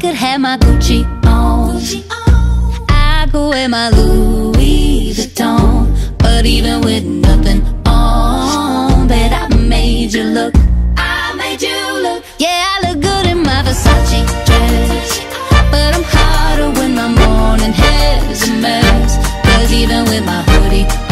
could have my Gucci on, I could wear my Louis Vuitton, but even with nothing on, bet I made you look. I made you look. Yeah, I look good in my Versace dress, but I'm hotter when my morning hair's a mess. 'Cause even with my hoodie